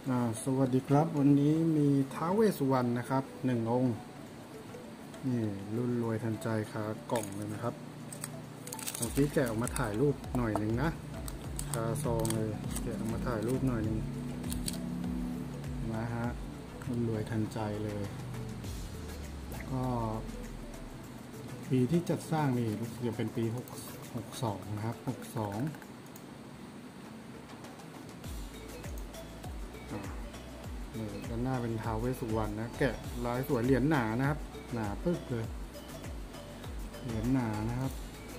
สวัสดีครับวันนี้มีท้าวเวสสุวรรณนะครับ1 องค์ นี่รุ่นรวยทันใจคากล่องเลยนะครับเมื่อกี้แกะออกมาถ่ายรูปหน่อยหนึ่งนะคาซองเลยแกะออกมาถ่ายรูปหน่อยหนึ่งนะฮะรุ่นรวยทันใจเลยก็ปีที่จัดสร้างนี่รู้สึกจะเป็นปี62นะครับ62ด้านหน้าเป็นท้าวเวสสุวรรณนะแกะลายสวยเหรียญหนานะครับหนาปึ๊กเลยเหรียญหนานะครับ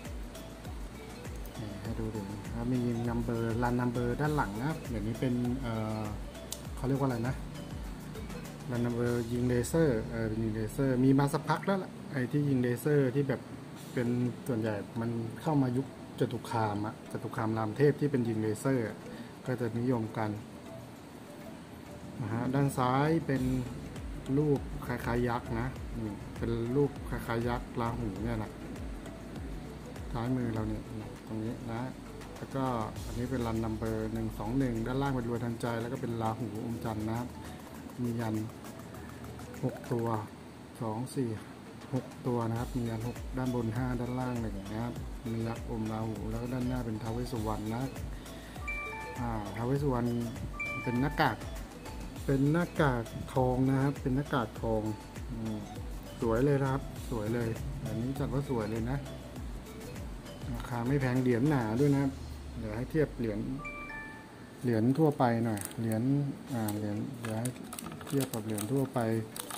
ให้ดูถึงมีนัมเบอร์รันนัมเบอร์ด้านหลังนะอย่างนี้เป็นเขาเรียกว่าอะไรนะรันนัมเบอร์ยิงเลเซอร์ยิงเลเซอร์มีมาสักพักแล้วไอ้ที่ยิงเลเซอร์ที่แบบเป็นส่วนใหญ่มันเข้ามายุคจตุคามจตุคามรามเทพที่เป็นยิงเลเซอร์ก็จะนิยมกันนะฮะด้านซ้ายเป็นรูปคล้ายๆยักษ์นะเป็นรูปคล้ายๆยักษ์ราหูเนี่ยแหละซ้ายมือเราเนี่ยตรงนี้นะแล้วก็อันนี้เป็นรันนัมเบอร์121ด้านล่างเป็นรวยทันใจแล้วก็เป็นราหูอมจันทร์นะครับมียัน6 ตัว2 4 6 ตัวนะครับมียัน6ด้านบน5ด้านล่าง1นะครับมียักษ์อมราหูแล้วก็ด้านหน้าเป็นท้าวเวสสุวรรณนะท้าวเวสสุวรรณเป็นหน้ากากทองนะครับเป็นหน้ากากทองสวยเลยครับสวยเลยอันนี้จัดว่าสวยเลยนะราคาไม่แพงเหรียญหนาด้วยนะเดี๋ยวให้เทียบเหรียญทั่วไปหน่อยเหรียญเดี๋ยวให้เทียบกับเหรียญทั่วไป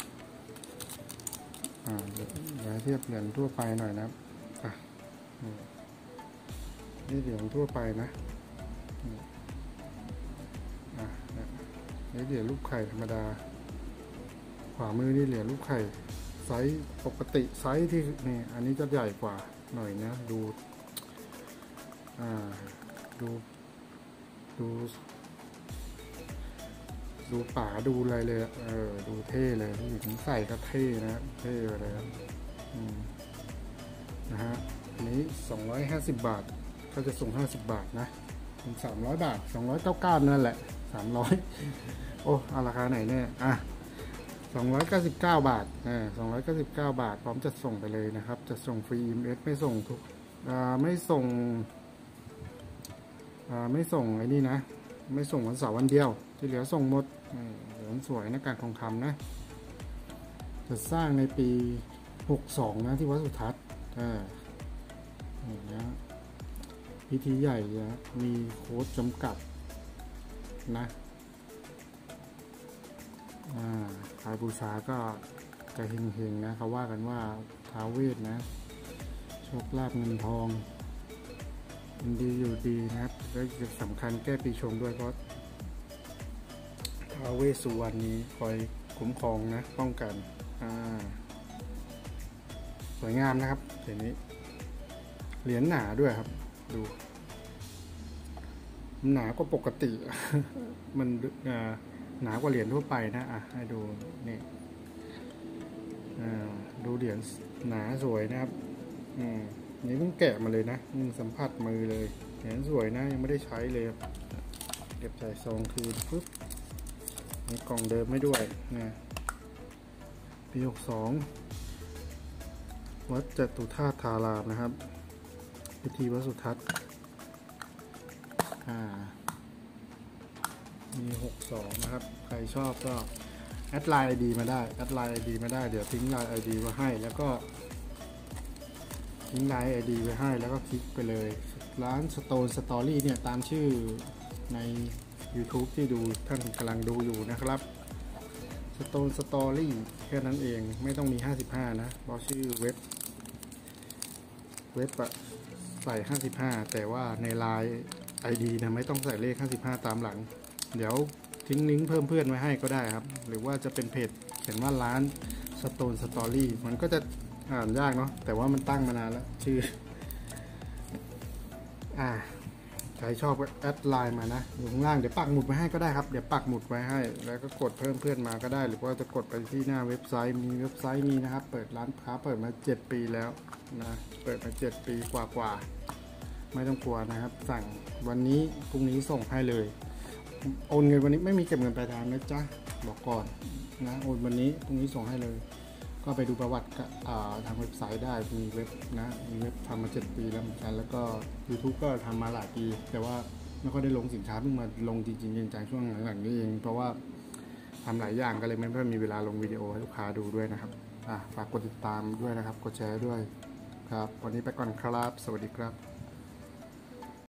เดี๋ยวให้เทียบเหรียญทั่วไปหน่อยนะนี่เหรียญทั่วไปนะนี่เหรียญรูปไข่ธรรมดาขวามือนี่เหรียญรูปไข่ไซส์ปกติไซส์ที่นี่อันนี้จะใหญ่กว่าหน่อยนะดูดูป่าดูอะไรเลยดูเท่เลยที่ถึงใส่ก็เท่นะเท่เลยนะฮะอันนี้250 บาทก็จะส่ง50 บาทนะเป็น300 บาท299นั่นแหละ300โอ้เอาราคาไหนเนี่ย299 บาท299 บาทพร้อมจะส่งไปเลยนะครับจะส่งฟรี EMS ไม่ส่งทุกไม่ส่งไอ้นี่นะไม่ส่งวันเสาร์วันเดียวที่เหลือส่งหมดเหรียญสวยหน้ากากทองคำนะจะสร้างในปี62นะที่วัดสุทัศน์นี่นะพิธีใหญ่นะมีโค้ดจำกัดนะขายบูชาก็จะเฮงๆนะเขาว่ากันว่าท้าวเวสนะโชคลาภเงินทองมันดีอยู่ดีนะครับและสำคัญแก้ปีชงด้วยเพราะท้าวเวสสุวรรณนี้คอยคุ้มครองนะป้องกันสวยงามนะครับเหรียญนี้เหรียญหนาด้วยครับดูหนากว่าปกติ มันหนากว่าเหรียญทั่วไปนะให้ดูนี่ดูเหรียญหนาสวยนะครับนี่เพิ่งแกะมาเลยนะสัมผัสมือเลยเหรียญสวยนะยังไม่ได้ใช้เลยเก็บใส่ซองคืนปุ๊บมีกล่องเดิมไม่ด้วยนะปี62วัดจตุธาตุธารามนะครับพิธีวัดสุทัศน์มี62นะครับใครชอบก็แอดไลน์ ID มาได้เดี๋ยวทิ้งไลน์ ID ไว้ให้แล้วก็ทิ้งไลน์ ID ไว้ให้แล้วก็คลิกไปเลยร้าน Stone Story เนี่ยตามชื่อใน YouTube ที่ดูท่านกำลังดูอยู่นะครับ Stone Story แค่นั้นเองไม่ต้องมี55นะเพราะชื่อเว็บใส่55แต่ว่าในไลน์ ID นะไม่ต้องใส่เลข55ตามหลังเดี๋ยวทิ้งลิงก์เพิ่มเพื่อนไว้ให้ก็ได้ครับหรือว่าจะเป็นเพจเขียนว่าร้าน Stone Story มันก็จะอ่านยากเนาะแต่ว่ามันตั้งมานานแล้วชื่อใครชอบแอดไลน์มานะอยู่ข้างล่างเดี๋ยวปักหมุดไว้ให้ก็ได้ครับเดี๋ยวปักหมุดไว้ให้แล้วก็กดเพิ่มเพื่อนมาก็ได้หรือว่าจะกดไปที่หน้าเว็บไซต์มีเว็บไซต์มีนะครับเปิดร้านค้าเปิดมา7 ปีแล้วนะเปิดมา7 ปีกว่าไม่ต้องกลัวนะครับสั่งวันนี้พรุ่งนี้ส่งให้เลยโอนเงินวันนี้ไม่มีเก็บเงินปลายทางนะจ๊ะบอกก่อนนะโอนวันนี้พรุ่งนี้ส่งให้เลยก็ไปดูประวัติทางเว็บไซต์ได้มีเว็บนะมีเว็บทำมา7 ปีแล้วเหมือนกันแล้วก็ YouTube ก็ทำมาหลายปีแต่ว่าไม่ค่อยได้ลงสินค้าเพิ่งมาลงจริงๆจังๆช่วงหลังๆนี้เองเพราะว่าทำหลายอย่างก็เลยไม่ค่อยมีเวลาลงวิดีโอให้ลูกค้าดูด้วยนะครับฝากกดติดตามด้วยนะครับกดแชร์ด้วยครับวันนี้ไปก่อนครับสวัสดีครับ